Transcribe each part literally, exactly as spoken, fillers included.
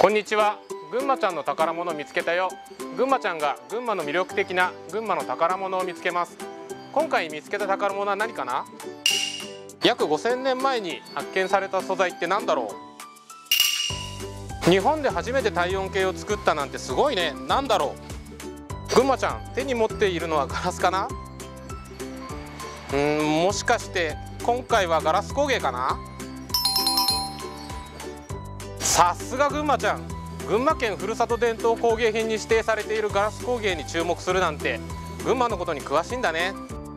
こんにちは。群馬ちゃんの宝物を見つけたよ。群馬ちゃんが群馬の魅力的な群馬の宝物を見つけます。今回見つけた宝物は何かな？約ごせんねんまえに発見された素材って何だろう？日本で初めて体温計を作ったなんてすごいね。何だろう？群馬ちゃん、手に持っているのはガラスかな？うーん、もしかして今回はガラス工芸かな？さすが群馬ちゃん。群馬県ふるさと伝統工芸品に指定されているガラス工芸に注目するなんて、群馬のことに詳しいんだね。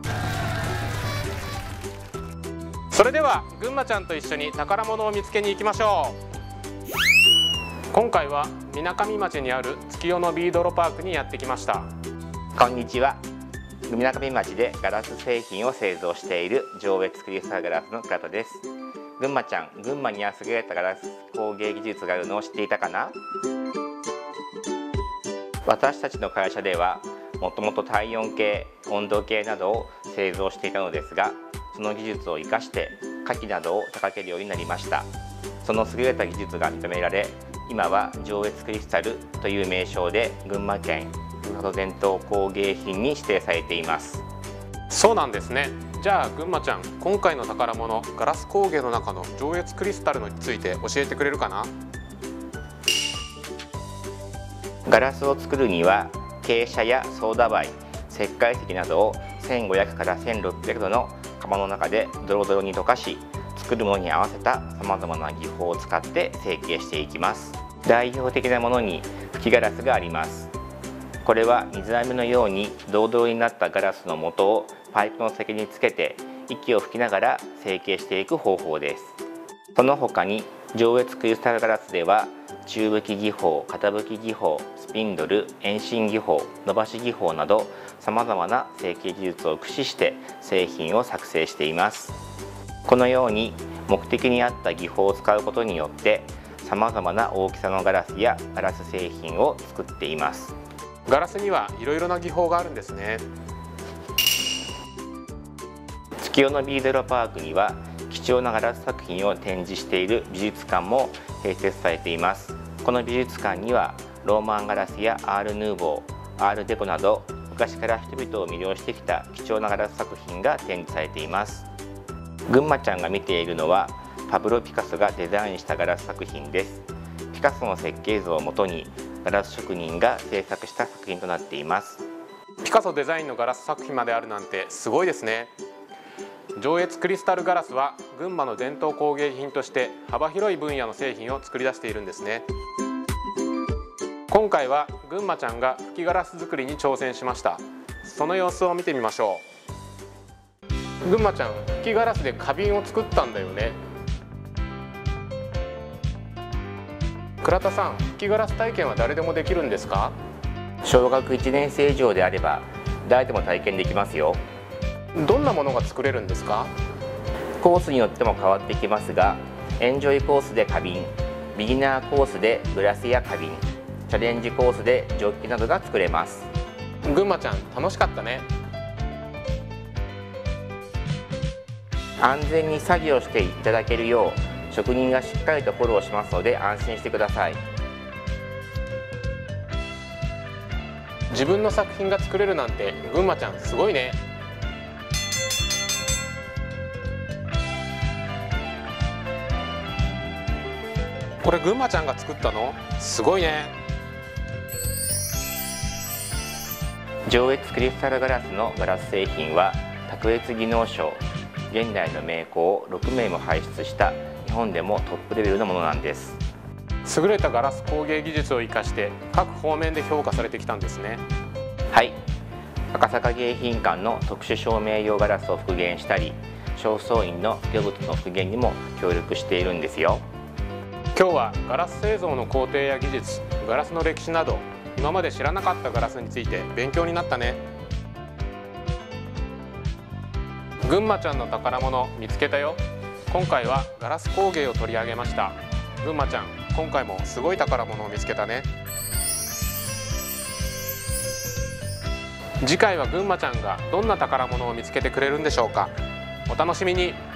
それでは群馬ちゃんと一緒に宝物を見つけに行きましょう。今回はみなかみ町にある月夜のビードロパークにやってきました。 こんにちは。みなかみ町でガラス製品を製造している上越クリスタルガラスの倉田です。群馬ちゃん、群馬には優れたガラス工芸技術があるのを知っていたかな？私たちの会社ではもともと体温計、温度計などを製造していたのですが、その技術を生かして火器などを高けるようになりました。その優れた技術が認められ、今は上越クリスタルという名称で群馬県ふるさと伝統工芸品に指定されています。 そうなんですね。じゃあ群馬ちゃん、今回の宝物ガラス工芸の中の上越クリスタルについて教えてくれるかな？ ガラスを作るには傾斜やソーダ灰、石灰石などをせんごひゃくからせんろっぴゃくどの窯の中でドロドロに溶かし、作るものに合わせたさまざまな技法を使って成形していきます。代表的なものに吹きガラスがあります。これは水飴のようにドロドロになったガラスの元をパイプの先につけて息を吹きながら成形していく方法です。その他に上越クリスタルガラスでは中吹き技法、型吹き技法、スピンドル、遠心技法、伸ばし技法などさまざまな成形技術を駆使して製品を作成しています。このように目的に合った技法を使うことによってさまざまな大きさのガラスやガラス製品を作っています。 ガラスにはいろいろな技法があるんですね。 月夜のビードロパークには貴重なガラス作品を展示している美術館も併設されています。この美術館にはローマンガラスやアール・ヌーボー、アール・デコなど昔から人々を魅了してきた貴重なガラス作品が展示されています。群馬ちゃんが見ているのはパブロ・ピカソがデザインしたガラス作品です。ピカソの設計図をもとにガラス職人が制作した作品となっています。 ピカソデザインのガラス作品まであるなんてすごいですね。上越クリスタルガラスは群馬の伝統工芸品として幅広い分野の製品を作り出しているんですね。今回は群馬ちゃんが吹きガラス作りに挑戦しました。その様子を見てみましょう。群馬ちゃん、吹きガラスで花瓶を作ったんだよね。倉田さん、吹きガラス体験は誰でもできるんですか？ 小学いちねん生以上であれば誰でも体験できますよ。 どんなものが作れるんですか？ コースによっても変わってきますが、エンジョイコースで花瓶、ビギナーコースでグラスや花瓶、チャレンジコースでジョッキなどが作れます。 群馬ちゃん、楽しかったね。 安全に作業していただけるよう職人がしっかりとフォローしますので安心してください。 自分の作品が作れるなんて群馬ちゃんすごいね。これ群馬ちゃんが作ったの？すごいね。 上越クリスタルガラスのガラス製品は卓越技能賞、現代の名工をろくめいも輩出した日本でもトップレベルのものなんです。 優れたガラス工芸技術を生かして各方面で評価されてきたんですね。 はい、赤坂迎賓館の特殊照明用ガラスを復元したり、正倉院の魚物の復元にも協力しているんですよ。 今日はガラス製造の工程や技術、ガラスの歴史など今まで知らなかったガラスについて勉強になったね。群馬ちゃんの宝物見つけたよ。今回はガラス工芸を取り上げました。群馬ちゃん、今回もすごい宝物を見つけたね。次回は群馬ちゃんがどんな宝物を見つけてくれるんでしょうか。お楽しみに。